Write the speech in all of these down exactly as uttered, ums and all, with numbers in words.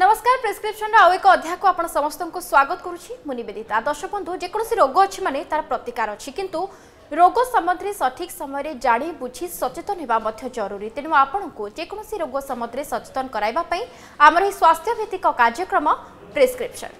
नमस्कार प्रेस्क्रिप्शन आउ एक अध्याय को आपण समस्त को स्वागत करुछि मु निवेदिता। दर्शक बंधु जेकोसी रोग अछि माने तार प्रतिकार अछि किंतु रोग संबंधी सठिक समय रे जानी बुझी सचेतन हेबा मध्य जरूरी। तेनु आपण को जेकोसी रोग संबंधी सचेतन कराइबा पई हमर ही स्वास्थ्य भित्तिक कार्यक्रम प्रेस्क्रिप्शन।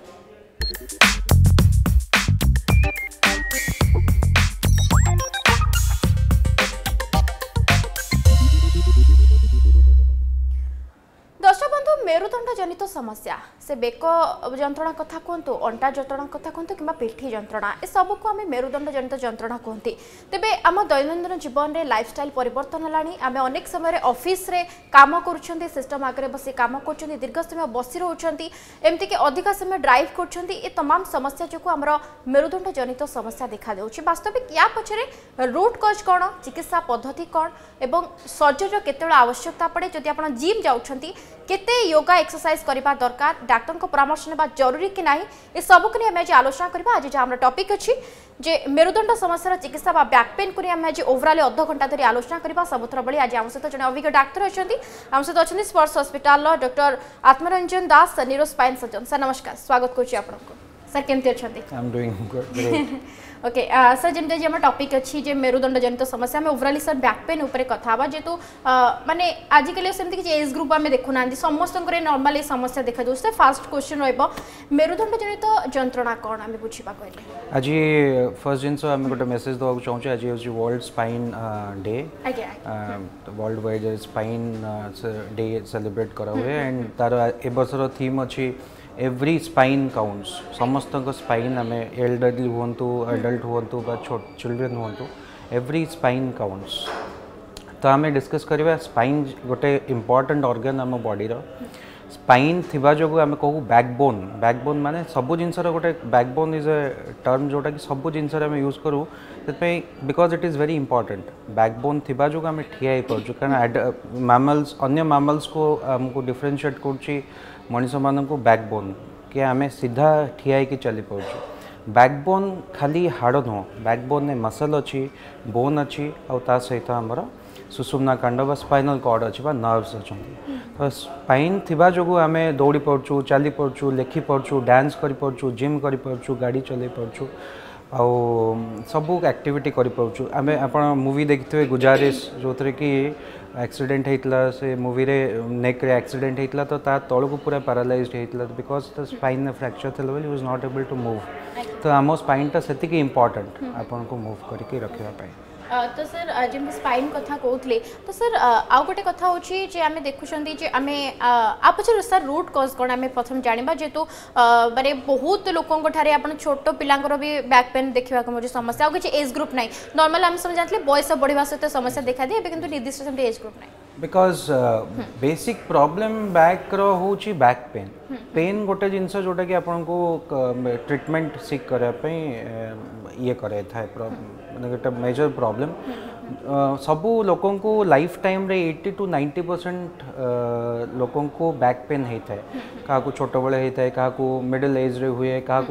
दर्शक बंधु मेरुदंड जनित समस्या से बेक जंत्रणा कथा कहतु अंटा जंत्रणा कथा कहतु कि पिठी जंत्रणा ए सब को आम मेरुदंड जनित जंत्रणा कहते। तेबे आम दैनंदिन जीवन में लाइफस्टाइल परिवर्तन है। आम अनेक समय ऑफिस रे काम कर सिस्टम आगे बसी काम कर दीर्घ समय बसी रोचंती एमती के अधिक समय ड्राइव कर तमाम समस्या जो आम मेरुदंड जनित समस्या देखा देउछि। वास्तविक या पछरे रूट कॉज कौन, चिकित्सा पद्धति कौन एवं सर्जरी केते आवश्यकता पड़े, जदि आप जिम जाउछंती केते योगा एक्सरसाइज करबा दरकार, डॉक्टर को परामर्श नेबा जरूरी कि नाही, ए सब को हम आज आलोचना करबा। आज जे टॉपिक अछि जे मेरुदंड समस्या चिकित्सा बा बैक पेन को हम आज ओवरऑल अध घंटा धरी आलोचना करबा। सबुथर बड़ी आज आम सहित जने अभिज्ञ डॉक्टर अछंती, आम सहित अछंती Sparsh hospital doctor Atmaranjan Das neuro spine surgeon. Sir नमस्कार, स्वागत करछि आपनको। सर केमति अछंती? I am doing good. Okay sir जमते जे हम टॉपिक अछि जे मेरुदंड जनित समस्या में ओवरऑल सर बैक पेन ऊपर कथा बा जेतु माने आजिकल सेमति कि एज ग्रुप आमे देखु नांदी समस्त करे नॉर्मल ए समस्या देखा दउ। से फर्स्ट क्वेश्चन रहबो मेरुदंड जनित जंत्रणा कोन आमे बुझिबा कहले। आज फर्स्ट जिंस आमे गोटे मेसेज दवा चाहू आज is world spine day. World wide spine day celebrate करा हुए एंड तार ए बसर थीम अछि एवरी स्पाइन काउंट्स। समस्त स्पाइन आम एल्डरली हूँ एडल्ट हूँ बा छोट चिल्ड्रेन हूँ एवरी स्पाइन काउंट्स। तो आम डिस्कस करवा स्पाइन गोटे इम्पोर्टेंट ऑर्गन आम बॉडीर। स्पाइन थिबा जो आम कहू बैकबोन। बैकबोन माने सबु जिनसर गोटे बैकबोन इज ए टर्म जोटा कि सबु जिनसर आम यूज करूँ because it is very important. Backbone थिबा जो आम ठिया हो पार्छु कारण मैमल्स अन्य मैमल्स को आमको डिफरेंशिएट कर मनीष मान को बैकबोन कि आम सीधा ठिया कि चली पार्छु। बैकबोन खाली हाड़ नुह, बैकबोन में मसल अच्छी, बोन अच्छी आ सहित आमर सुषुम्ना कांड बा स्पाइनल कॉर्ड अच्छी बा नर्व्स अच्छा। तो स्पाइन थिबा जो आम दौड़ी पार्छु, चली पार्छु, लेखि पार्छु, डांस करि पार्छु, जिम करि पार्छु, गाड़ी चलै पार्छु आउ सबू एक्टिविटी करि पार्छु। आमे आपण मूवी देखिथे गुजारिश जो कि एक्सीडेंट होता से मूवी रे नेक रे एक्सीडेंट होता तो ता तल को पूरा पैरालाइज्ड होता बिकॉज द स्पाइन फ्रैक्चर थे he was not able to move. तो आम स्पाइनटा से इंपॉर्टेंट आपन को मूव करके रखिया पाए। तो सर जमी स्पाइन कथा कहते तो सर आउ गोटे कथा होची जे आमे देखुछंती जे आमे आप पछर सर रूट कॉज कोन आमे प्रथम जानिबा जेतु माने बहुत लोकन ठारे आपण छोट पिलांगर भी बैक पेन देखिबा को समस्या आ किछ एज ग्रुप नाही। नॉर्मल हम समझ जानले बयस बढ़िबा सहित समस्या देखा दे किंतु निर्दिष्ट समते एज ग्रुप नाही बिकॉज बेसिक प्रॉब्लम बैक रो होची बैक पेन। पेन गोटे जिनस जोटा कि आपन को ट्रीटमेंट सीख करे पे ये करे था गोटे मेजर प्रॉब्लम। सबू लोकों को लाइफ टाइम रे अस्सी टू नब्बे परसेंट लोकों को बैक पेन होता है। क्या छोट बड़े होता है, क्या मिडिल एज रे हुए, क्या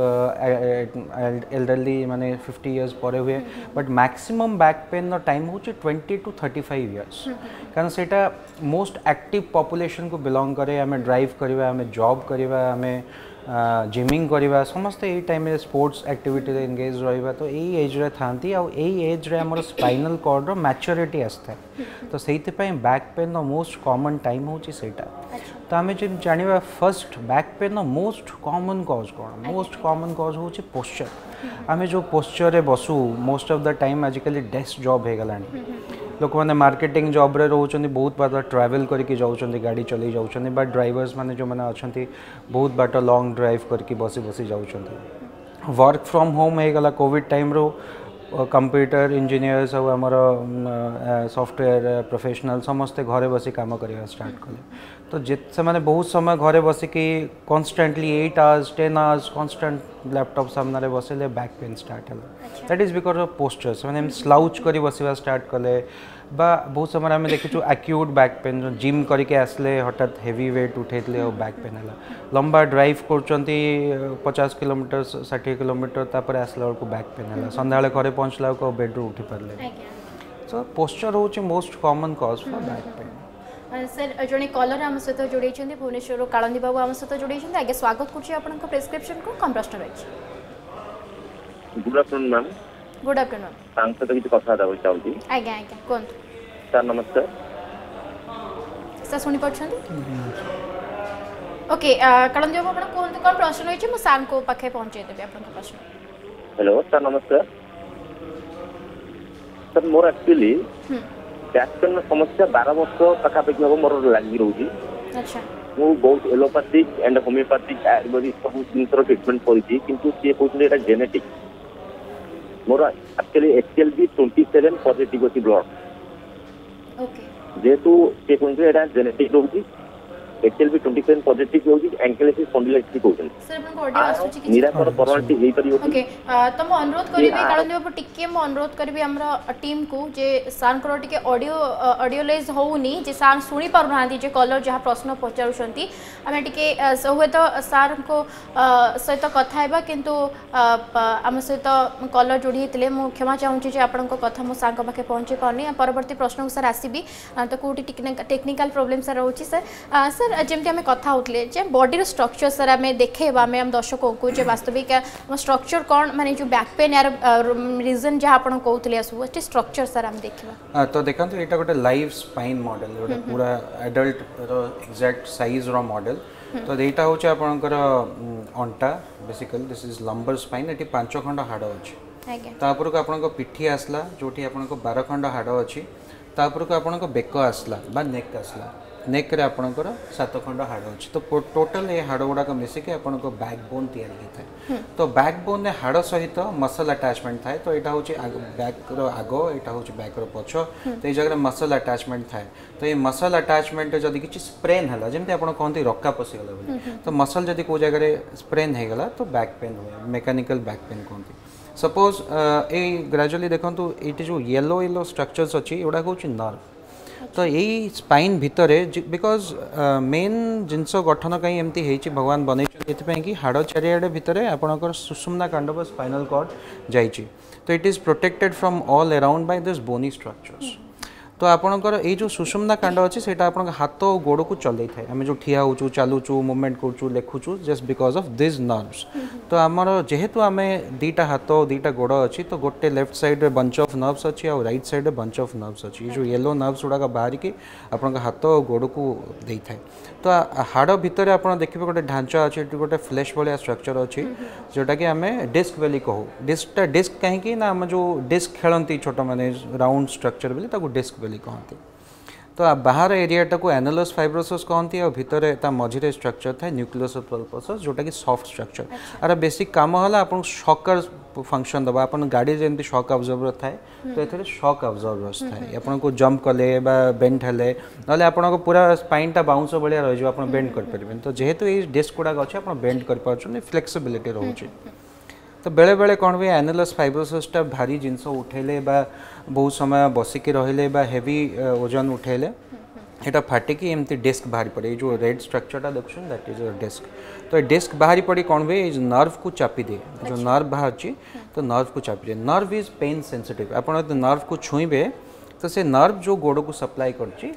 एल्डरली माने फिफ्टी इयर्स पर हुए but maximum back pain time हूँ twenty two thirty five years कारण सेटा मोस्ट एक्टिव पॉपुलेशन को बिलोंग करे। आम ड्राइव करवा, आम जॉब करवा, आम जिमिंग करवा समस्ते यही टाइम में स्पोर्ट्स एक्टिविटी एंगेज रहा। तो यही एज रे थांती आ यही एज रे हमर स्पाइनल कॉर्ड रो मैच्योरिटी आसता है। तो सेति पय बैक पेन रो मोस्ट कॉमन टाइम होची सेटा। तो आम जो जानिबा फर्स्ट बैक पेन रो मोस्ट कॉमन कॉज कोन, मोस्ट कॉमन कॉज होची पोस्चर। आम जो पोस्चर रे बसु मोस्ट ऑफ द टाइम आजिकल डेस्क जॉब हो गलानी। लोक मैंने मार्केटिंग जॉब रे रोचंती बहुत बाट ट्रैवल करके जाउछंती, गाड़ी चले जाउछंती बट ड्राइवर्स माने जो माने अछंती बहुत बाट लॉन्ग ड्राइव करके बसी बसी जाउछंती। वर्क फ्रॉम होम हो गला कोविड टाइम रो कंप्यूटर इंजीनियर्स और आमर सॉफ्टवेयर प्रोफेशनल समस्ते घरे बसी काम करवा स्टार्ट कले। तो जित से माने बहुत समय घरे बसिकी constantly eight hours ten hours constant laptop सामने बसले बैक पेन स्टार्ट है। That is because of postures मैंने स्लाउच करी बसवा स्टार्ट कले बा बहुत समय आम देखीचु एक्यूट बैक पेन जो जिम करके आसले हठात हेवी वेट उठेले और बैक पेन है। लंबा ड्राइव करचंती पचास किलोमीटर षाठी किलोमीटर तापर आसला बेलू बैक पेन है। संध्या घरे पहुँचला बेड रू उठी पारे। सो पोस्चर हूँ most common cause for back pain. Sir जड़े कलर आम सहित जोड़े भुवनेश्वर कालंदी बाबू आम सहित जोड़े आगे स्वागत कर प्रेस्क्रिप्शन को कम प्रश्न रही। Good afternoon ma'am. Good afternoon. सहित किसी कथा चाहिए। आज्ञा आज्ञा कहतु सर नमस्कार। सर शुणी पार्टी ओके कालंदी बाबू आप कहतु कौन प्रश्न रही है सार को पाखे पहुँचेदेवी आप प्रश्न। हेलो सर नमस्कार। सर मोर एक्चुअली बैक पेन समस्या बारह वर्ष पाखापाखि हम मोर लगी रोजी। अच्छा मु बहुत एलोपैथिक एंड होमियोपैथिक आयुर्वेदिक सब जिन ट्रीटमेंट करी किंतु सी कहते हैं जेनेटिक मोर एक्चुअली एक्चुअल भी ट्वेंटी सेवेन पॉजिटिव अच्छी ब्लड ओके जेहेतु सी कहते हैं जेनेटिक रोजी एक्चुअल भी ट्वेंटी सेवेन पॉजिटिव रोजी एंकेलाइटिस स्पॉन्डिलाइटिस कहते सर अपन ऑडियो आसुची कि निराकर परमानेंट हेई परियो। ओके तो मो अनुरोध करिवे कालंदी बाबू टिके मो अनुरोध करिवे हमरा टीम को जे सार को टिके ऑडियो ऑडियोलाइज होउनी जे सार सुनी पारु नांती जे कॉलर जहा प्रश्न पचारुछंती आमे टिके होय तो सार को सहित कथा हेबा किंतु आम सहित कॉलर जोड़ी हेतले मो क्षमा चाहूची जे आपन को कथा मो सार को पाखे पहुंचे पारनी परवर्ती प्रश्न को सर आसीबी तो कोटी टेक्निकल प्रॉब्लम सर रहउची सर सर जमती आम कथा होतले जे बॉडी रो स्ट्रक्चर सर आम देखेबा आम आम दर्शकों को जे वास्तविक स्ट्रक्चर कौन माने जो बैक पेन यार रीजन जहाँ आपन कहते आसू स्ट्रक्चर सर आम देखा तो देखा यहाँ गोटे लाइव स्पाइन मॉडल गोटे पूरा एडल्ट एक्जाक्ट साइज रो मॉडल तो यहाँ हूँ आपंकर अंटा basically this is lumbar spine ये पांच खंड हाड़ अच्छी तापर को आपन पिठी आसला जो बारह खंड हाड़ अच्छी तापर को आपन बेक आसला बा नेक आसला नेक रे आपनकर सात खंड हाड़ अच्छी तो टोटल ये हाड़ गुड़ाक मिसिक आपन बैकबोन तैयारी होता है तो बैकबोन हाड़ सहित मसल अटैचमेंट थाए तो यहाँ हूँ बैक रो आग यहाँ हूँ बैक रो पछ तो ये जगह मसल अटैचमेंट थाए तो ये मसल अटैचमेंट जदि किसी स्प्रेन है जमी आप कहते रक्का पशिगला बोली तो मसल जदि को जगह स्प्रेन होगला तो बैक पेन हुए मेकानिकल बैक पेन कहते सपोज ये ग्रेजुअली देखो ये जो येलो येलो स्ट्रक्चर्स अच्छी एगुड़ा हूँ नर्व तो यही स्पाइन भितर बिकज मेन जिनस गठन कहीं एमती होती भगवान बनई कि हाड़ चारिआडे भितर आपणकर सुषुम्ना कांड व स्पाइनल कॉर्ड जाइए तो it is protected from all around by this bony structures तो आपणकर ये जो सुषुम्ना कांड अच्छी से हाथ और गोड़ को चलई थाए आम जो ठिया होचु चालुचु मूवमेंट करूँ लेखुचु just because of this nerves तो आमर जेहेतु आम दीटा हाथ दीटा गोड़ अच्छी तो गोटे लेफ्ट साइड में बंच ऑफ नर्व्स अच्छी और राइट साइड में बंच ऑफ नर्व्स अच्छी जो येलो नर्व्स गुड़ाक बाहर की आप हाथ और गोड़ को दे थाए तो हाड़ भितर आप देखिए गोटे ढांचा अच्छे गोटे फ्लैश भाया स्ट्रक्चर अच्छी जोटा कि आम डिस्क बेली कहू डिस्कटा डिस्क कहीं ना आम जो डिस्क खेलती छोट मैंने राउंड स्ट्रक्चर बोली डिस्क बेली कहती तो बाहर एरियाटा को एनालस फाइब्रोसिस कहती और भितर ता मझिरे स्ट्रक्चर था न्यूक्लियस पल्पस जोटा कि सॉफ्ट स्ट्रक्चर आर बेसिक काम है आप शॉकर फंक्शन दबा अपन गाड़ी जमी शॉक अब्जर्वर थाए तो ये शॉक अब्जर्वर्स थाए आपन को जंप कले बेंड हेले ना आप पूरा स्पाइनटा बाउंस भाया रही आप बेंड कर तो जेहेतु ये डिस्क गुड़ाक अच्छे आप बेंड कर फ्लेक्सिबिलिटी रोचे तो बेले बेले कौन भी एनालस फाइब्रोसिसटा भारी जिनस उठेले बा बहुत समय बसिकी रहिले बा हेवी ओजन उठेले यहाँ फाटिकी एमती डिस्क बाहरी पड़े जो रेड स्ट्रक्चरटा देखुन दैट इज अ डिस्क तो डिस्क बाहरी पड़ी कौन भी नर्व को चापी दिए जो नर्व बाहर तो नर्व को चापी दिए नर्व इज पेन सेंसिटिव आप नर्व को छुईबे तो से नर्व जो गोड़ को सप्लाई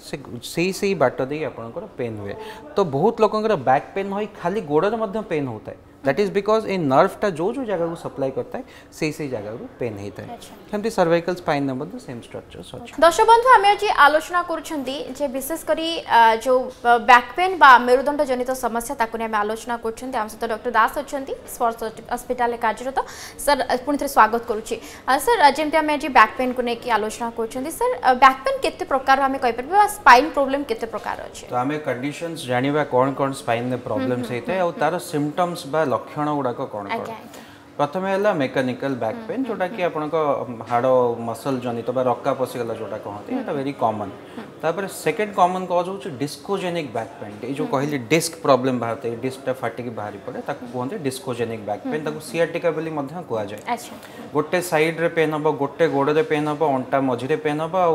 कर से बाट दे आपंकर पेन हुए तो बहुत लोकंर बैक पेन हो खाली गोड़ में पेन होता है दैट इज बिकज ए नर्वटा जो जो जगह को सप्लाई करता है से से जगह को पेन होता है सेमती cervical spine number same structures अच्छे। दर्शक बंधु आम आज आलोचना कर विशेष करी जो बैक पेन बा मेरुदंड जनित समस्या ताकू आम आलोचना कर सहित डॉक्टर दास अच्छा स्पर्श हस्पिटाल कार्यरत सर पुणी थे स्वागत करुच्ची सर जमी आम आज बैक पेन को लेकिन आलोचना कर सर बैक पेन केते प्रकार आम कहीपर स्पाइन प्रोब्लेम केते प्रकार अच्छे तो आम कंडीशंस जानिबा कौन कौन स्पाइन में प्रॉब्लम्स होता है और तार सिम्पटम्स बा लक्षण गुड़ाक कौन कौन प्रथम है मेकानिकल बैक पेन जोटा कि आपण हाड़ मसल जनित बा रक्का पशिगला जोटा कहते हैं वेरी कॉमन तापर सेकेंड कॉमन कज हो डिस्कोजेनिक बैक पेन जो कहली डिस्क प्रॉब्लम बाहर डिस्कटा फाटिकी बाहरी पड़े कहते डिस्कोजेनिक बैक पेन सियाटिका बोली कहुए गोटे साइड रे पेन हम गोटे गोड़े पेन हम अंटा मझिरे पेन हम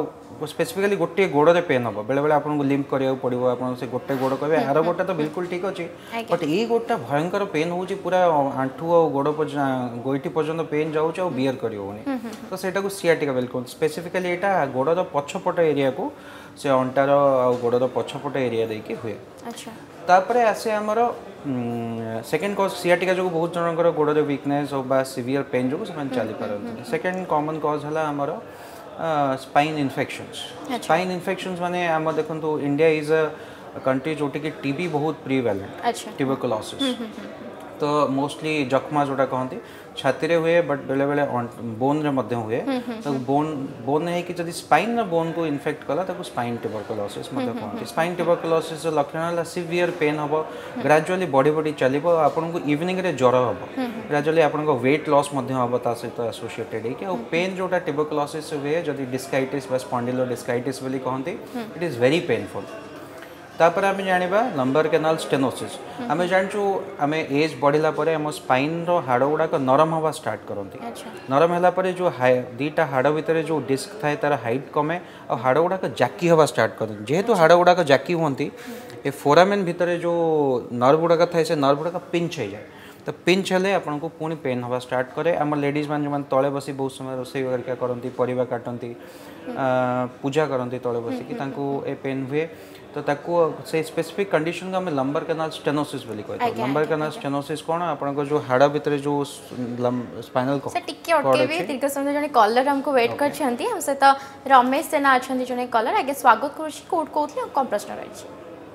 स्पेसिफिकली गोटे गोड़े पेन हम बेले बेले आपको लिम्प करा पड़ो आप से गोटे गोड़ कहे आर गोटा तो बिल्कुल ठीक अच्छे बट ये गोटा भयंकर पेन हो पूरा आंठू आ गोड़ गोईठी पर्यटन पेन जाऊँ बियर करनी तो सेटा सियाटिका बिल्कुल स्पेसिफिकली यहाँ गोड़र पछपट एरिया को से अंटार आ गोड़र पछपट एरिया देकी हुए तापर आसे आमर सेकेंड कज सियाटिका जो बहुत जनकर गोड़े वीकनेस बा सीवियर पेन जो चली पारती सेकेंड कॉमन कज है आमर स्पाइन इन्फेक्शंस स्पाइन इन्फेक्शंस माने आम देखो इंडिया इज अ कंट्री जोटी की टीबी बहुत प्रिवेलेंट ट्यूबरकुलोसिस तो मोस्टली जख्मा जोटा कहते छाती रे हुए बट बेले बेले बोन रे मध्य हुए तो बोन बोन है कि जदि स्पाइन ना बोन को इन्फेक्ट कला ताको स्पाइन ट्यूबरकुलोसिस मध्य कहते स्पाइन ट्यूबरकुलोसिस लक्षण है सीवियर पेन हम ग्रेजुअली बॉडी बॉडी चलो आपको इवनिंग रे ज्वर हम ग्रेजुअली आपको वेट लॉस मध्य हम ता सहित एसोसिएटेड है कि पेन जोटा ट्यूबरकुलोसिस हुए जदि डिस्काइटिस बा स्पॉन्डिलोडिस्काइटिस बोली कहते इट इज वेरी पेनफुल तापर आम जाना लंबर कैनाल स्टेनोसिस आम जानचु आम एज बढ़ला आम स्पाइन हाड़ गुड़ाक नरम हवा स्टार्ट करती नरम है जो दीटा हाड़ भितर जो डिस्क थाए तार हाइट कमे और हाड़ गुड़ाक जाकी हवा स्टार्ट करती जेहेतु हाड़ गुड़ाक जाकी होती ए फोरामेन भितर जो नर्व गुड़ाक थाए से नर्व गुड़ाक पिंच हो जाए तो पिंच हेले आपन को पुणी पेन हवा स्टार्ट करे आम लेडीज मान जो तले बसी बहुत समय रोसई वगैरह करती परिवा काटती पूजा करती तले बसिकी ए पेन हुए तो ताको से स्पेसिफिक कंडीशन को हमें लंबर कैनाल स्टेनोसिस बोली कहते हैं लंबर कैनाल स्टेनोसिस कौन आपन जो हाड़ भितर जो स्पाइनल को सर टिके अटकेबे दीर्घ समय जने कॉलर हमको वेट कर छंती हम से तो रमेश सेना अछंती जने कॉलर आगे स्वागत करूछी कोड कोथले कम प्रश्न रही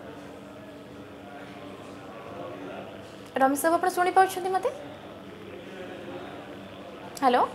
रमेश साहब आप सुनी पाउछंती मते हेलो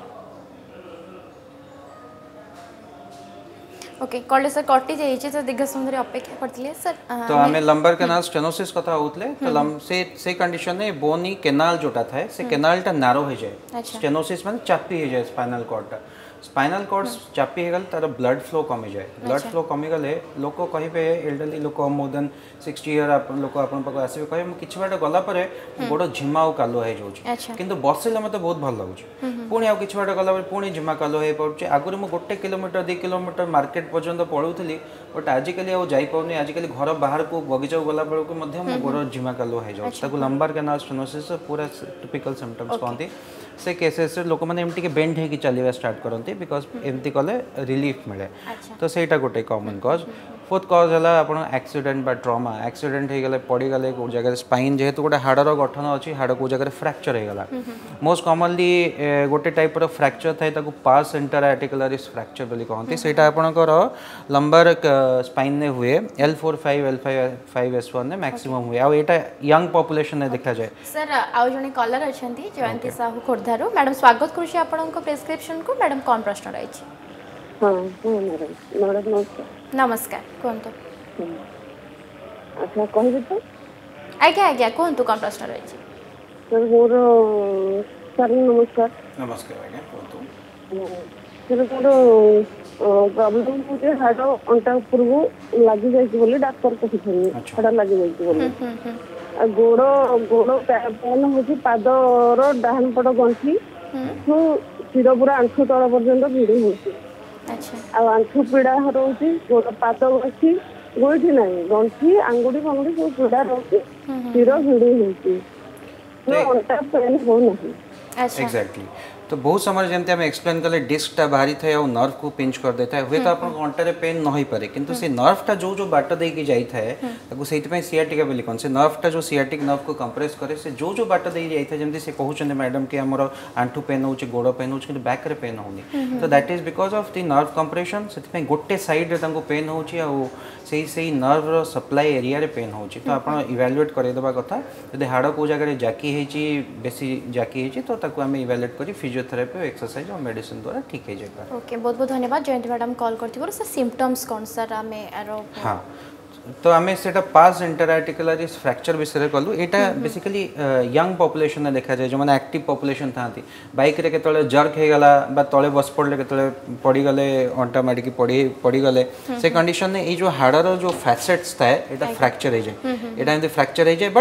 ओके कॉल सर कटि जाइए तो दीर्घ समय अपेक्षा करते सर तो आम लंबर कैनाल स्टेनोसिस कथा होतले तो लम से से कंडीशन में बोनी कैनाल जोटा थाए से कैनालटा नारो हो जाए स्टेनोसिस माने चापी हो जाए स्पाइनल कॉर्डटा स्पाइनल कॉर्ड चापी गल तार ब्लड फ्लो कमी जाए ब्लड फ्लो कमी गले लोक कहे एल्डरली लोक मोर देन सिक्सटी इयर लोक आपन पाक आसीबे कहे मु किछि बाट गला परे गोड़ झिमा और कालो हो जाउछ किंतु बसिले मते बहुत भल लागुछ पुणी आ किछि बाट गला परे पुणी झिमा कालो हो पड़छ आगुर मु गोटे किलोमीटर दो किलोमीटर मार्केट पर्यंत पळुथली बट आजिकली आ जाई पाउनी आजिकली घर बाहर को बगीचा गला बेल को मध्य मु गोड़ झिमा कालो हो जाउछ ताको लंबर कैनाल स्टेनोसिस पूरा टिपिकल सिम्पटम्स कहती से केसेस लोक मैंने एमती बेंड होगी चलवा स्टार्ट करते बिकज एमती कले रिलीफ मिले तो सहीटा गोटे कॉमन कज फोर्थ कज है आप एक्सीडेंट बा ट्रॉमा एक्सीडेंट हो गले पड़गले कौ जगह स्पाइन जेहेतु गोटे हाड़र गठन अच्छी हाड़ कौ जगह फ्रैक्चर हो गला मोस्ट कॉमनली गोटे टाइप रो फ्रैक्चर थाए ताको पास इंटरआर्टिकुलरिस फ्रैक्चर बोली कहते सेटा आपनकर लंबर स्पाइन ने हुए L four five L five S one ने मैक्सिमम हुए आ एटा यंग पॉपुलेशन ने देखा जाए सर आउ जने कॉलर अछंती जयंती साहू खोरधारू मैडम स्वागत करूछी आपनक प्रेस्क्रिप्शन को मैडम कोन प्रश्न रही छी हां मैडम मैडम नमस्कार नमस्कार कोनतो अच्छा कहबे तो आज्ञा आज्ञा कोनतो कोन प्रश्न रही छी सर मोर सर नमस्कार नमस्कार आज्ञा कोनतो सर मोर प्रॉब्लम होते हार्ट अंटा पूर्व लगी जाए बोली डॉक्टर को कहते हार्ट लगी जाए बोली गोड़ गोड़ पेन हो पादर डाहान पट गंठी शिर पूरा आंठू तल पर्यंत भिड़ी हो आंठू पीड़ा रोचे गोड़ पाद बसी गोईठी ना गंठी आंगुड़ी फांगुड़ी सब पीड़ा रोचे शिर भिड़ी हो अंटा पेन हो नहीं एग्जैक्टली तो बहुत समय जमती आम एक्सप्लेन कले डिस्कटा बाहरी थाए और नर्व को पिंच कर देता है हुए तो आप अंटारे पेन न हो पारे किंतु से नर्वटा जो जो बाट देकी जाई थाए ताको सेति सियाटिका बोली कौन से नर्वटा जो सियाटिक नर्व को कंप्रेस करे से जो जो बाट देई जाई थाए जमती से कहउछन मैडम कि हमर आंठू पेन होचे गोड़ पेन होचे किंतु बैक रे पेन होनी तो that is because of the nerve compression सेति गोटे साइड रे ताको पेन होचे आ से से नर्व रो सप्लाई एरिया रे पेन होचे तो आपण इवैल्यूएट करे देबा कथा यदि हाड़ को जगह रे जाकी हेची बेसी जाकी हेची तो ताको हम इवैल्यूएट करी फिजियोथेरेपी और एक्सरसाइज और मेडिसिन द्वारा ठीक हो जाएगा ओके बहुत बहुत धन्यवाद जयंती मैडम कॉल करथिबो सर सिम्पटम्स कोन सर हमें आरो हां तो आम से पास इंटरआर्टिकुलरिस फ्रैक्चर विषय कलु एटा बेसिकली यंग पॉपुलेशन में देखा जाए जो मैंने एक्टिव पॉपुलेशन था बाइक रे केतले जर्क हो गला बा तले बस पड़ले केतले पड़ी गले अंटा माड़ी की पड़ी पड़ी गले से कंडीशन में ये जो हाड़र जो फैसेट्स था एटा फ्रैक्चर हो जाए एटा एमती फ्रैक्चर हो जाए बट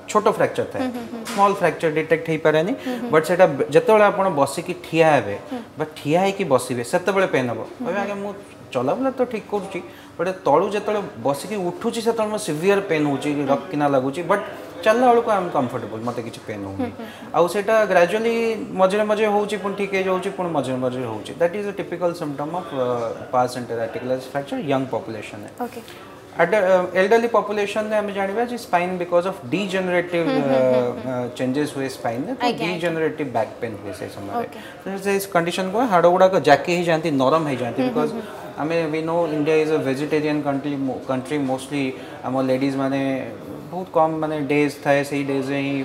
छोट फ्रैक्चर थाए स्मॉल फ्रैक्चर डिटेक्ट हो पारे बट से जिते आप बसिकी ठिया हे बट ठिया होगी बसवे से पेन हम कहे आगे मुझे चलाबुला तो ठीक करुँची बट तलू जो बसिकी उठुची से मो सीवियर पेन हो रक्किना लगुच बट चलला बेलू आई एम कंफर्टेबल मत कि पेन होनी आउ सेटा ग्रेजुअली मझे मझे होची पुणी ठीक हो पुणी मझे मझे होची that is a typical symptom of pars and reticular fracture young population है ओके एट एल्डरली पॉपुलेशन में आम जानवा जी spine because of degenerative changes हुए स्पाइन में तो डीजेनरेटिव बैक पेन हुए से समय तो से कंडीशन को हाड़ गुड़ाक जाके ही जाती नरम हो जाती because um we know India is a vegetarian country country mostly um ladies माने बहुत कम माने डेज थाए से डेज ही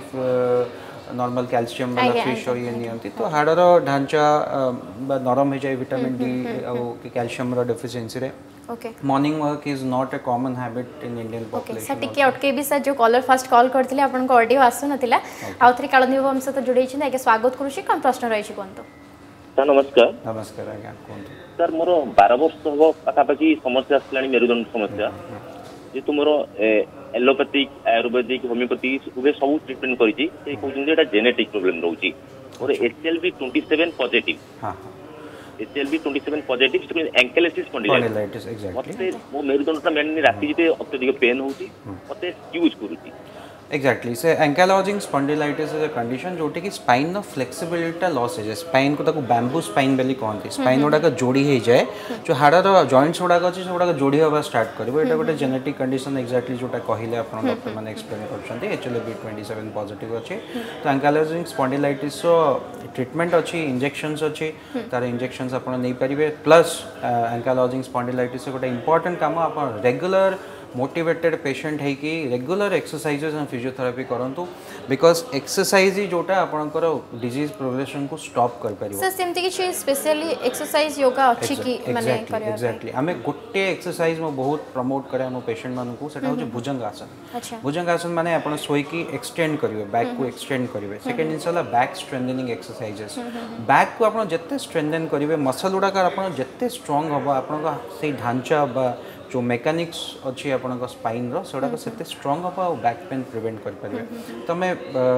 नॉर्मल कैल्शियम वाला फिश और ये नियंती तो हाड़र ढांचा नरम हो जाए विटामिन डी और कैल्शियम रो डेफिशिएंसी रे okay morning walk is not a common habit in Indian population sir टिके अटके भी सर जो कॉलर फर्स्ट कॉल करथिले आपन को ऑडियो आसु नथिला आउ थरी कालंदी हम सहित जोड़े छी आगे स्वागत करूछी कोन प्रश्न रही छी कोन तो सर नमस्कार नमस्कार आज्ञा कोन सर मोर बारह वर्ष हो पाखापाखि समस्या आसलानी मेरुदंड समस्या जे तुमर एलोपैथिक आयुर्वेदिक होमियोपैथिक उभे सब ट्रीटमेंट करिछि से कहउछन जे एटा जेनेटिक प्रॉब्लम रहउछि और एचएलवी सत्ताईस पॉजिटिव हां एचएलवी सत्ताईस पॉजिटिव तो एंकेलोसिस स्पॉन्डिलाइटिस एग्जैक्टली मते मो मेरुदंडटा मेनली राति जिते अत्यधिक पेन होउछि मते यूज करूछि एक्जाक्टली से ankylosing spondylitis is a condition जोटी कि स्पाइन फ्लेक्सिबिलिटी लॉस है स्पाइन को ताको बैम्बू स्पाइन बेली कहते स्पाइन गुड़ाक जोड़ी हो जाए जो हाड़र जॉइंट्स गुड़ाक अच्छे से गुड़ाक जोड़ी हवा स्टार्ट करिवो एटा गोटे जेनेटिक कंडीशन एक्जाक्टली जोटा कहले आपन डॉक्टर माने एक्सप्लेन करछन्ते एचएलवी सत्ताईस पॉजिटिव अच्छे तो एंकालोजिंग स्पॉन्डिलाइटिस ट्रीटमेंट अच्छी इंजेक्शंस अच्छी तार इंजेक्शंस आपन नहीं पारिबे प्लस एंकालोजिंग स्पॉन्डिलाइटिस गोटे इंपोर्टेंट काम आपन रेगुलर मोटिवेटेड पेशेंट है कि रेगुलर एक्सरसाइजेस एंड फिजियोथेरापी करंतु बिकॉज एक्सरसाइज ही जोटा आपनकर डिजीज प्रोग्रेशन को स्टॉप कर परिबो सर सेमति कि स्पेशली एक्सरसाइज योगा अच्छी की माने करियो एग्जैक्टली हमें गोटे एक्सरसाइज में बहुत प्रमोट करे हम पेशेंट मानन को सेटा हो भुजंग आसन अच्छा भुजंग आसन माने आपण सोई की एक्सटेंड करिवे बैक को एक्सटेंड करिवे सेकंड इंशाल्लाह बैक स्ट्रेंथनिंग एक्सरसाइजेस बैक को आपण जत्ते स्ट्रेंथन करिवे मसल गुडा का आपण जत्ते स्ट्रांग हबो आपण का से ढांचा बा जो मेकानिक्स अच्छी आपण स्पाइन रोड़ा से स्ट्रंग हम और बैक पेन प्रिवेंट करें तो आम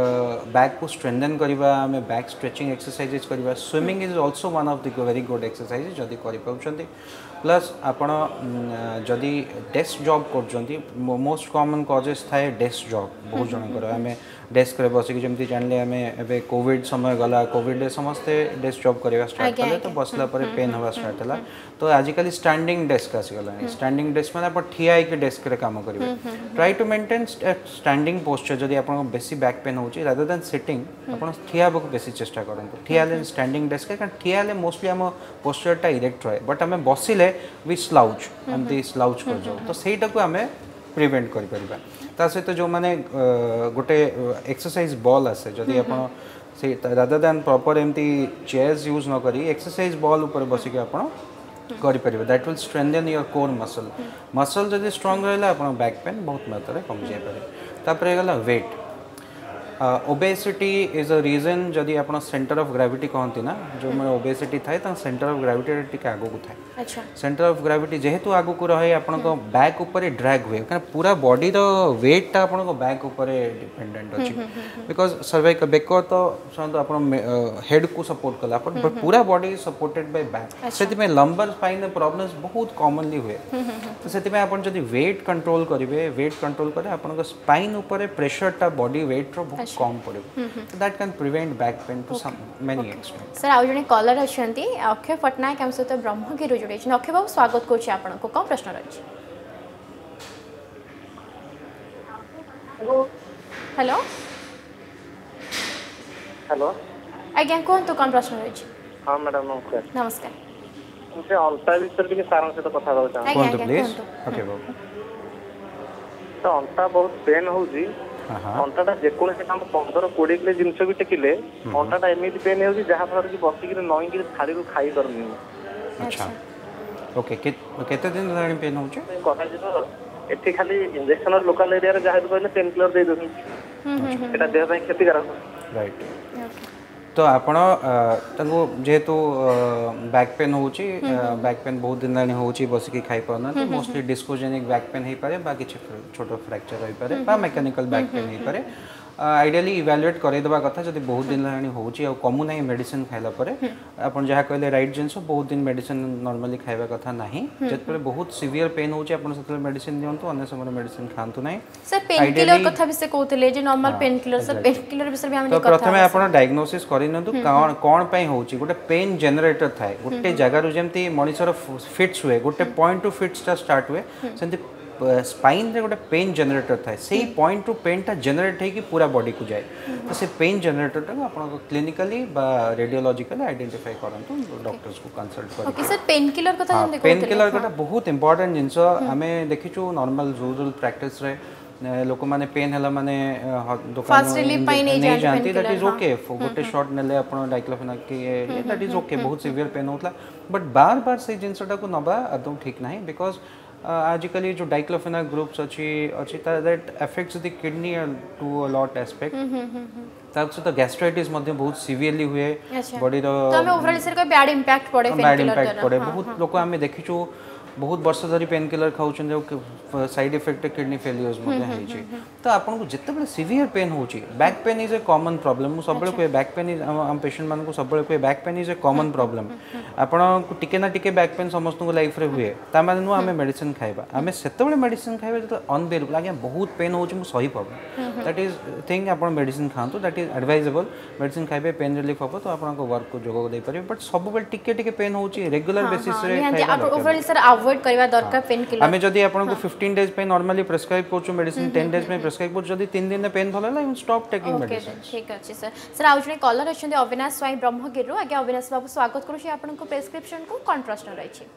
बैक को स्ट्रेंथन करवा आम बैक स्ट्रेचिंग एक्सरसाइजेस करवा swimming is also one of the very good exercise जदि कर प्लस आपण जदि डेस्क जॉब कर मोस्ट कॉमन कॉजेस थाए डेस्क जॉब बहुत जनकर आम डेस्क रे बसिक जमी जानले आम ए कोविड समय गला कोविड समस्ते डेस्क जॉब करवा स्टार्ट कले तो बसला पर पेन हवा स्टार्ट है तो आजिकल स्टैंडिंग डेस्क आसीगला स्टैंडिंग डेस्क मैंने आप ठिया होकर डेस्क रे काम करेंगे try to maintain standing posture जदि आप बेसी बैक पेन हो रादर देन सिटिंग आप ठिया को बेसी चेष्टा करूँ ठिया स्टैंडिंग डेस्क कारण ठिया मोस्टली आम पोस्चरटा इरेक्ट रहे बट आम बसिले भी स्लाउच एमती स्लाउच कर जाऊ तो सहीटा को आम प्रिवेंट कर सहित जो मैंने गोटे एक्सरसाइज बॉल आसे जदि आप रादर देन प्रॉपर एमती चेयर्स यूज न करी एक्सरसाइज बॉल ऊपर बसिक आप करें that will strengthen your core muscle muscle जब स्ट्रांग रहा आप बैक पेन बहुत मात्रा कमी जापे गला weight obesity is a reason जदि आप सेंटर ऑफ ग्रेविटी कहती ना जो मैं ओबेसिटी थाए सेंटर ऑफ ग्रेविटी टी आगू थाए अच्छा सेंटर ऑफ ग्रेविटी जेहेतु आगू को रहे आपण बैक ऊपर ड्रैग हुए कारण पूरा बॉडी रो वेट आप बैक ऊपर डिपेंडेंट अच्छी बिकॉज सर्वाइकल बेक तो आप हेड को सपोर्ट कला बट पूरा बॉडी सपोर्टेड बाय बैक से लंबर स्पाइन प्रॉब्लम्स बहुत कॉमनली हुए तो से आप वेट कंट्रोल करेंगे वेट कंट्रोल करें आप स्पाइन ऊपर प्रेशरटा बॉडी वेट रो कम पड़े that can prevent back pain to some many extent sir आउ जने कॉलर अछंती अक्षय पटनायक हम सहित ब्रह्मगिरी जोड़े अक्षय बाबू स्वागत करूँ आपन को कौन प्रश्न रही हेलो हेलो आज्ञा कहतु कौन प्रश्न रही हाँ मैडम नमस्कार नमस्कार मुझे अंटा विषय सार सहित कथा प्लीज ओके बाबू तो अंटा बहुत पेन होउजी अंटाटा जेकोसी काम पंद्रह कोड़े किलो जिनस भी टेकिले अंटाटा एमती पेन हो जहाँ फल कि बसिक नईकि थाली खाई पारनी अच्छा ओके केते दिन हेलाणी पेन होउछ कथा जो एठी खाली इंजेक्शन लोकल एरिया रे जहाँ भी कहले पेन किलर दे दउछन एटा देह ପାଇଁ କ୍ଷତିକାରକ राइट तो आपण जेहेतु बैक पेन हो बैक पेन बहुत दिन लानी हो बसिक खाई पाना तो मोस्टली डिस्कोजेनिक बैक पेन हो पारे बा किछि छोटो फ्रैक्चर हो पारे बा मेकानिकल बैक पेन हो पारे आइडियली इवैल्यूएट करदेवा कथा जब बहुत दिन लानी हो कमु ना मेडिसिन खाइला परे आपण जहाँ कहले राइट जिनस बहुत दिन मेडिसिन नॉर्मली खाइबा कथा नहीं जेतबे बहुत सीवियर पेन हो आपण मेडिसिन दियंतु अन्य समय मेडिसिन खांतु नहीं सर पेन किलर कथा विषय कहतले जे normal pain killer sir pain killer विषय भी हम तो प्रथमे आपण डायग्नोसिस करिनंतु कोन कोन पई होची गोटे पेन जनरेटर थाए गोटे जगह रु जेमती मनिसर फिट्स हुए गोटे पॉइंट टू फिट्स ता स्टार्ट हुए सेंती स्पाइन रे गोटे पेन जनरेटर थाए सेही पॉइंट टू पेन ता जनरेट हे कि पूरा बॉडी को जाए तो से पेन जनरेटर ता आपण क्लिनिकली बा रेडियोलॉजिकली आइडेंटिफाई करंतु डॉक्टर्स को कंसल्ट कर ओके सर पेन किलर कथा हम देखो पेन किलर कथा बहुत इंपोर्टेंट जिंस हमें देखिछु नॉर्मल रूरल प्रैक्टिस रे लोक माने पेन हला माने दुकान नहीं जानती दैट इज ओके गोटे शॉट नेले आपण डाइक्लोफेनाक के दैट इज ओके बहुत सीवियर पेन होतला बट बार बार से जिंसटा को नबा अदम ठीक नहीं बिकॉज आजिकली जो डाइक्लोफेनाक ग्रुप्स अच्छी अच्छी that affects the kidney to a lot aspect तब से तो गैस्ट्राइटिस मध्ये बहुत सीवियरली हुए बॉडी रो तो हमें ओवरऑल सर को बैड इंपैक्ट पड़े बैड इंपैक्ट पड़े बहुत लोक हमें देखिछु बहुत वर्ष धरी पेन किलर खाउछन जो साइड इफेक्ट किडनी फेलियर्स मध्ये है छी तो आपन को जत्ते बले सीवियर पेन होची back pain is a common problem मु सबले कोइ बैक पेन इज हम पेशेंट मान को सबले कोइ back pain is a common problem आपन को टिके ना टिके बैक पेन समस्त को लाइफ रे हुए ता माने नु हमें मेडिसिन खाइबा हमें सेते बले मेडिसिन खाइबा तो अनबेरेबल आगे बहुत पेन होची मु सही पाबो दैट इज थिंग आपन मेडिसिन खांतु दैट इज एडवाइजेबल मेडिसिन खाइबे पेन रिलीफ हो तो आपन को वर्क को जोग दे परिबे बट सब बले टिके टिके पेन होची रेगुलर बेसिस रे खाइबा ओवरऑल सर अवॉइड करबा दरकार पेन किलर हमें जदी आपन को फिफ्टीन डेज पे नॉर्मली प्रिस्क्राइब करछु मेडिसिन टेन डेज में प्रिस्क्राइब करछु जदी तीन दिन में पेन भला यू स्टॉप टेकिंग मेडिसिन ठीक अछि सर सर आउ जने कॉलर अछन अविनाश स्वाई ब्रह्मगिर रो आगे अविनाश बाबू स्वागत करू छी आपन को प्रिस्क्रिप्शन को कोन प्रश्न रहै छी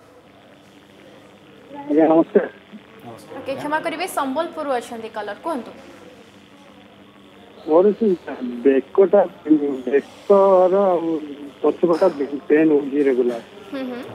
नमस्कार ओके क्षमा करिवे संबलपुर अछन कॉलर कोंतु और बेकोटा बेकोर पछबटा पेन हो जी रेगुलर हम हम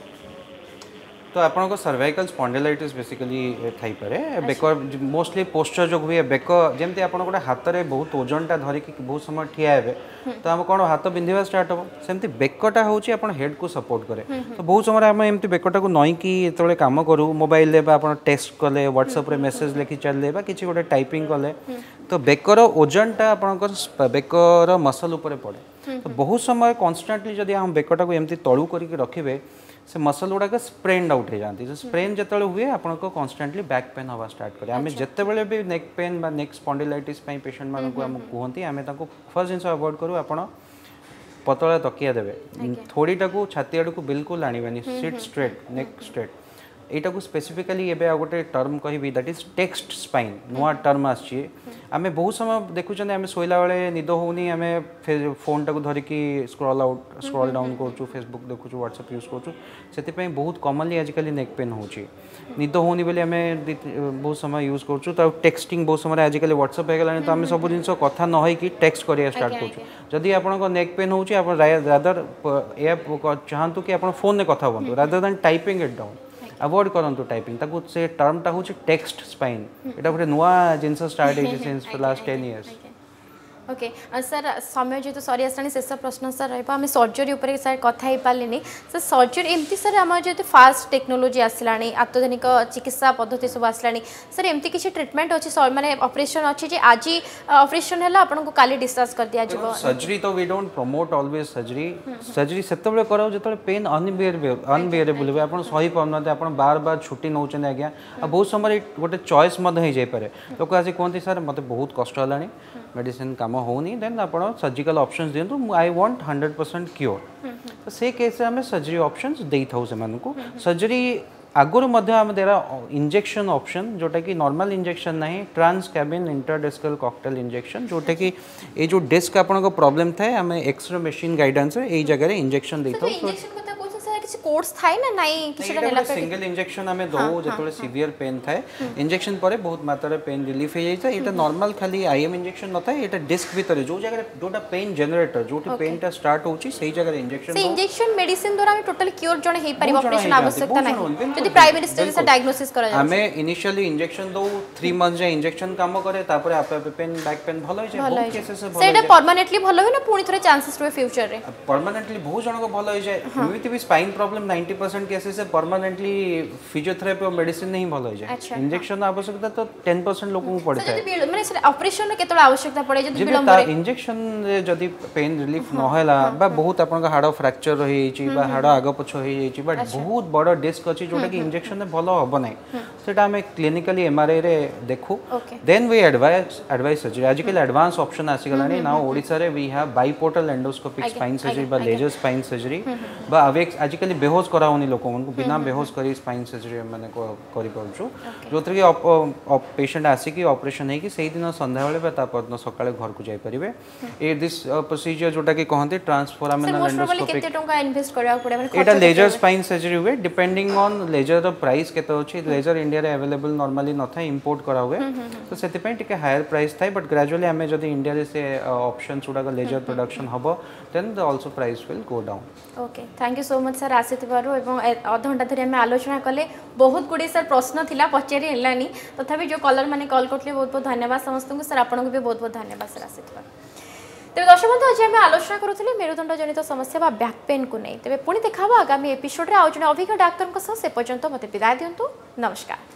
तो आपन को सर्वाइकल स्पॉन्डिलाइटिस बेसिकली थाई पारे बेकर मोस्टली पोस्चर जो हुए बेक जेमती आपन गोटे हाथ रे बहुत ओजनटा धरि कि बहुत समय ठिया हेबे तो हम कोन हाथ बिंधिबा स्टार्ट हो सेमती बेकटा होची आपन हेड को सपोर्ट करे तो बहुत समय हम एमती बेकटा को नई कि एतले काम करू मोबाइल ले आपन टेक्स्ट कले व्हाट्सएप रे मेसेज लिखि चलले बा किछि गोटे टाइपिंग कले तो बेकर ओजनटा आपन को बेकर मसल ऊपर पड़े तो बहुत समय कांस्टेंटली जदी हम बेकटा को एमती तळू करी के रखिबे से मसल गुड़ा का स्प्रेन आउट हो जाती है स्प्रेन जिते हुए आपन को कांस्टेंटली बैक पेन हवा स्टार्ट करे आमे जते बेले भी नेक पेन बा नेक स्पॉन्डिलाइटिस पई पेशेंट मान को हम कहंती आमे ताको फर्स्ट जिंस अवॉइड करू आपण पतला तकिया देबे थोड़ीटा को छाती आड़ को बिल्कुल आनिबानी सिट स्ट्रेट नेक स्ट्रेट एटा को स्पेसिफिकली एबे आ गोटे टर्म कहबी दैट इज टेक्स्ट स्पाइन नुआ टर्म आछि आमे बहुत समय देखुछन आमे सोइला बेले निद होनी आमे फोन टाको धरि की स्क्रॉल आउट स्क्रॉल डाउन करछु फेसबुक देखुछु व्हाट्सएप यूज करछु सेति पई बहुत कॉमनली आजकल नेक पेन होछि निद होनी बेले आमे बहुत समय यूज करछु त टेक्स्टिंग बहुत समय आजकल व्हाट्सएप हे गेलानी त आमे सब जिंस कथा न होई कि टेक्स्ट करिया स्टार्ट करछु जदी आपन को नेक पेन होछि आपन रादर ए चाहंतु कि आपन फोन ने कथा बोलु rather than typing it down avoid करंतु टाइपिंग ताकू से टर्म टा होछि टेक्स्ट स्पाइन एटा गोटे नुआ जिंस स्टार्ट हे since last ten years okay sir समय जेतु सरी आसलानी शेष प्रश्न सर रहिबा हम सर्जरी ऊपर सर कथा ही पालेनी सर सर्जरी एमती सर हम जेतु फास्ट टेक्नोलॉजी आसलानी आधुनिक चिकित्सा पद्धति सब आसलानी सर एमती किछि ट्रीटमेंट अछि माने ऑपरेशन अछि जे आज ऑपरेशन हला आपन को काली डिस्चार्ज कर दिया जबो सर्जरी तो we don't promote always surgery surgery सेतबे कराओ जेतबे पेन अनबियरेबल अनबियरेबल होबे आपन सही पाउनते आपन बार बार छुट्टी नउचने आज्ञा आ बहुत समय गोटे चॉइस मध हो जाय पारे लोक आसी कोनती सर मते बहुत कष्ट हलानी मेडिसिन काम होनी देन आप सर्जिकल ऑप्शंस दिंतु I want hundred percent cure तो से केस आम सर्जरी ऑप्शंस दे था से सर्जरी आगुरी आम देरा इंजेक्शन ऑप्शन जोटा कि नॉर्मल इंजेक्शन नहीं trans cabin interdiscal cocktail injection जोटा कि ये जो डिस्क आपन को प्रॉब्लम था आम एक्सरे मशीन गाइडेंस ये जगह इंजेक्शन दे था किसी कोर्स थाए ना नहीं किछटा नेला पे सिंगल इंजेक्शन हमें दो जेतोले सीवियर पेन थाए इंजेक्शन परे बहुत मात्रा रे पेन रिलीफ हे जाय एटा नॉर्मल खाली आईएम इंजेक्शन न थाए एटा डिस्क भीतर जो जगह जोटा पेन जनरेटर जोटी पेन टा स्टार्ट होची सही जगह इंजेक्शन से इंजेक्शन मेडिसिन द्वारा हम टोटल क्योर जण हे परिबो ऑपरेशन आवश्यकता नहीं यदि प्राइमरी स्टेज से डायग्नोसिस करा जाय हमें इनिशियली इंजेक्शन दो थ्री मंथ जे इंजेक्शन काम करे तापर आपे आपे पेन बैक पेन भलो हो जाय बहुत केसेस से भलो सेटा परमानेंटली भलो हो ना पुनी थरे चांसेस रहे फ्यूचर रे परमानेंटली बहुत जण को भलो हो जाय एमिति भी spine problem ninety percent cases से परमानेंटली फिजियोथेरेपी और मेडिसिन नहीं भलो हो जाय इंजेक्शन आवश्यकता तो टेन परसेंट लोगों को पड़ता है माने से ऑपरेशन रे केतला आवश्यकता पड़े जदि विलंब रे इंजेक्शन रे जदि पेन रिलीफ न होला बा बहुत आपन का हार्ड फ्रैक्चर रही छि बा हार्ड आगो पछ होई छि बट बहुत बड़ डिस्क अछि जोटा कि इंजेक्शन ने भलो हबो नै सेटा हमें क्लिनिकली एमआरआई रे देखु then we advise advise surgery आजकल एडवांस ऑप्शन आसी गलानी नाउ ओडिसा रे we have biportal endoscopic spine surgery बा लेजर स्पाइन सर्जरी बा अवेक्स आजकल बेहोश कराउनी लोक को बिना बेहोश करी स्पाइन सर्जरी माने को करि परछु जोत्र कि पेशेंट आसी कि ऑपरेशन है कि सही दिन संध्या बेले बा तापर सकाळे घर को जाई परिबे ए दिस प्रोसीजर जोटा कि कहंती ट्रांसफोरामिनल एंडोस्कोपिक केते टंका इन्वेस्ट करया पड़े माने एटा लेजर स्पाइन सर्जरी हुए depending on laser the price केते अछि लेजर इंडिया रे अवेलेबल नॉर्मली न था इंपोर्ट करा हुए तो सेते पे टिके हायर प्राइस थाई बट ग्रेजुअली हमें जदी इंडिया रे से ऑप्शन सुडा का लेजर प्रोडक्शन हबो then the also price will go down okay thank you so much sir आसीथिबारु एवं आधा घंटा धरि हमें आलोचना कले बहुत गुडी सर प्रश्न थिला पचेरी हेलानी तथापि जो कलर माने कॉल करथले बहुत बहुत धन्यवाद समस्त को सर आपन को भी बहुत बहुत धन्यवाद सर आसीथिबारु तेरे दर्शक बंधु आज आम आलोचना करूँ मेरुदंड जनित समस्या बा बैक पेन को नहीं तेज पुणी देखा आगामी एपिसोड रे आउ जने अभिज्ञ डाक्तर से पर्यंत मते विदाय दिंतु नमस्कार।